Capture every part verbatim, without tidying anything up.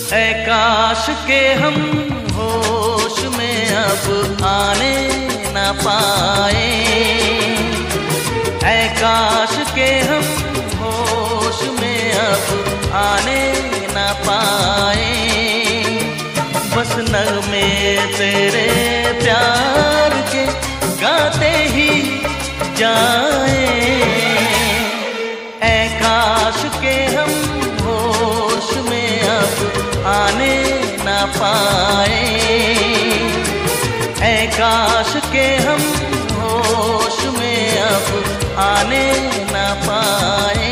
ऐ काश के हम होश में अब आने न पाए, ऐ काश के हम होश में अब आने न पाए। बस नगमे तेरे प्यार के गाते ही जाए, ऐ काश के हम होश में अब आने न पाए, ऐ काश के हम होश में अब आने न पाए।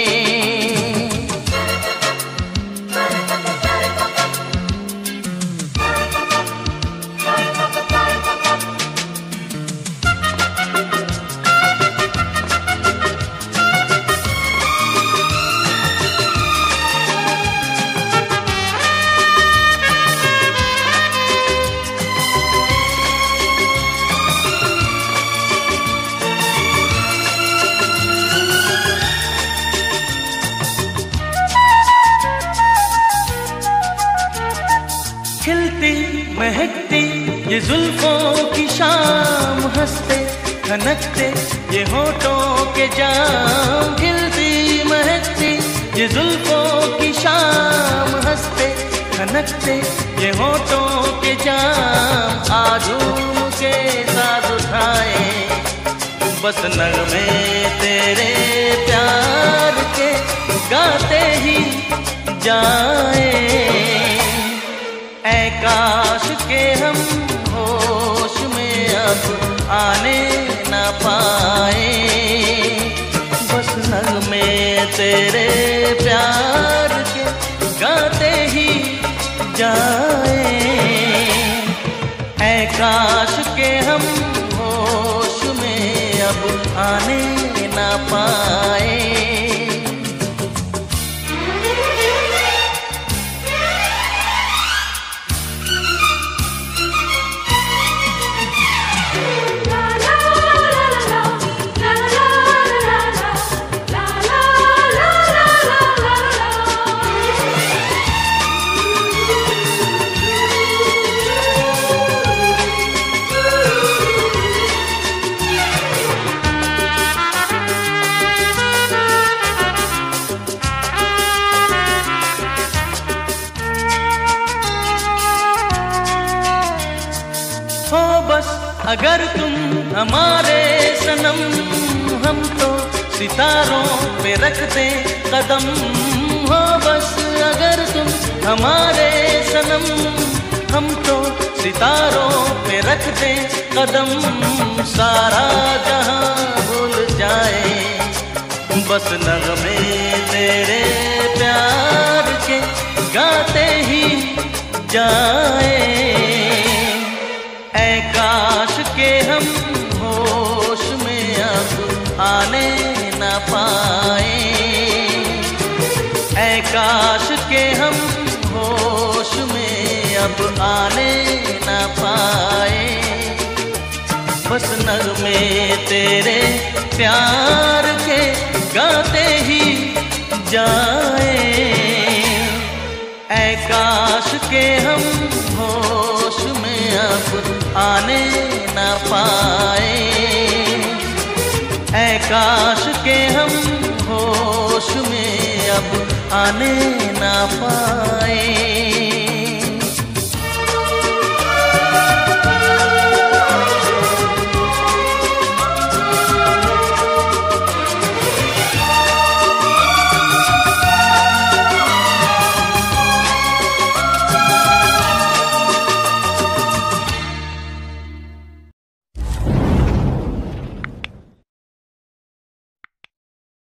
खिलती महकती ये जुल्फों की शाम, हंसते खनकते ये होठों के जाम। खिलती महकती ये जुल्फों की शाम, हंसते खनकते ये होठों के जाम। आजूम के साथ उठाए बस नगमे तेरे प्यार के गाते ही जाए, ऐ काश के हम होश में अब आने न पाए। बस नगमे तेरे प्यार के गाते ही जाए, ऐ काश के हम होश में अब आने न पाए। हो बस अगर तुम हमारे सनम, हम तो सितारों पे रखते कदम। हो बस अगर तुम हमारे सनम, हम तो सितारों पे रखते कदम। सारा जहां भूल जाए बस नगमे तेरे प्यार के गाते ही जाए, ऐ काश के हम होश में अब आने न पाए, ऐ काश के हम होश में अब आने न पाए। बस नगमे तेरे प्यार के गाते ही जाए, ऐ काश के हम होश में अब आने न पाए, ऐ काश के हम होश में अब आने न पाए।